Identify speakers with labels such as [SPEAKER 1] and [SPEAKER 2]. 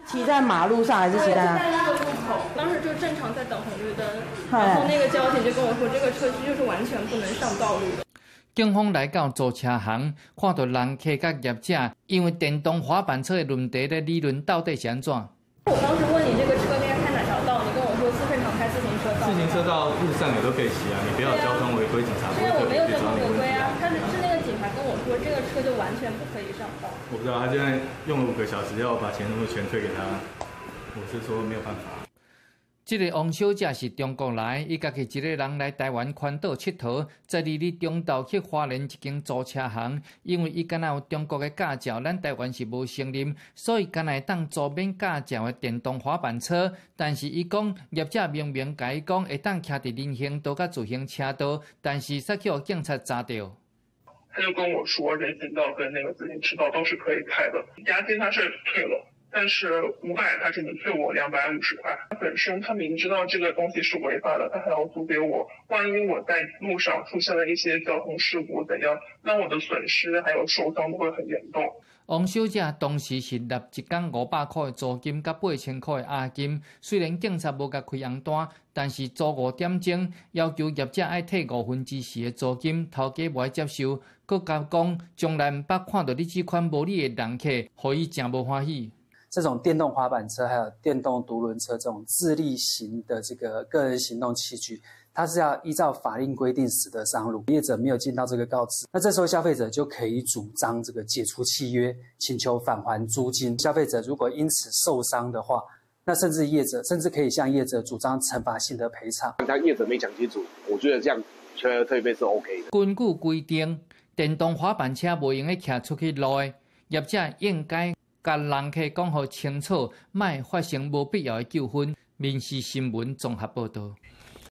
[SPEAKER 1] 骑在马路上还是骑在哪？
[SPEAKER 2] 在那个路口，当时就正常在等红绿灯，然后那个交警就跟我说，这个车区就是完全不能上道路的。
[SPEAKER 3] 警方来到租车行，看到人客甲业者因为电动滑板车的论题咧理论到底是安怎？
[SPEAKER 2] 我当时问你这个车应该开哪条道，你跟我说正常开自行车道。
[SPEAKER 4] 自行车道路上也都可以骑啊，你不要交通违规，警察不会特别去找你问题啊。
[SPEAKER 2] 他是那个警察跟我说，这个车就完全不可以上道。
[SPEAKER 4] 我不知道，他现在用了5个小时，要我把钱全退给他，我是说没有办法。
[SPEAKER 3] 这个王小姐是中国来，伊家己一个人来台湾环岛佚佗，12日中昼去花莲一间租车行，因为伊敢若有中国的驾照，咱台湾是无承认，所以敢若会当租免驾照的电动滑板车。但是伊讲，业者明明甲伊讲会当徛伫人行道甲自行车道，但是煞去互警察抓到。
[SPEAKER 5] 他就跟我说，人行道跟那个自行车道都是可以开的，押金他是退了。但是500，他只能退我250块。他本身他明知道这个东西是违法的，他还要租给我。万一我在路上出现了一些交通事故怎样，那我的损失还有受伤都会很严重。
[SPEAKER 3] 王小姐当时是纳一天500块的租金，甲8000块的押金。虽然警察无甲开红单，但是租5点钟，要求业者爱退4/5的租金，头家无爱接受，佮甲讲从来毋捌看到你这款无理的人客，互伊真无欢喜。
[SPEAKER 6] 这种电动滑板车还有电动独轮车这种自立型的这个个人行动器具，它是要依照法令规定使得上路，业者没有尽到这个告知，那这时候消费者就可以主张这个解除契约，请求返还租金。消费者如果因此受伤的话，那甚至可以向业者主张惩罚性的赔偿。
[SPEAKER 7] 他业者没讲清楚，我觉得这样全额退费是 OK 的。
[SPEAKER 3] 根据规定，电动滑板车不用骑出去路的，业者应该甲人客讲好清楚，莫发生无必要的纠纷。民视新闻综合报道。